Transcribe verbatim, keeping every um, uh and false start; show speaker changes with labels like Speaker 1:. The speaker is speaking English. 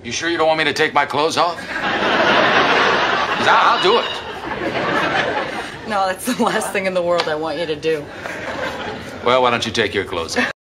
Speaker 1: You sure you don't want me to take my clothes off? 'Cause I'll, I'll do it.
Speaker 2: No, that's the last thing in the world I want you to do.
Speaker 1: Well, why don't you take your clothes off?